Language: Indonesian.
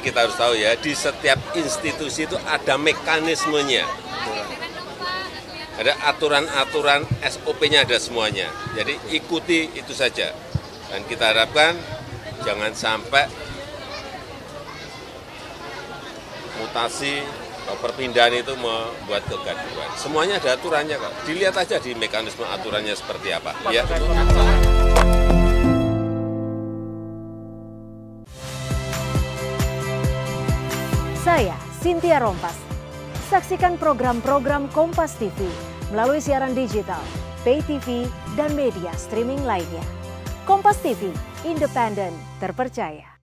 kita harus tahu ya, di setiap institusi itu ada mekanismenya. Ada aturan-aturan, SOP-nya ada semuanya. Jadi ikuti itu saja. Dan kita harapkan jangan sampai mutasi atau perpindahan itu membuat kegaduhan. Semuanya ada aturannya kok. Dilihat aja di mekanisme aturannya seperti apa. Ya. Saya Cynthia Rompas. Saksikan program-program Kompas TV melalui siaran digital, pay TV, dan media streaming lainnya. Kompas TV, independen, terpercaya.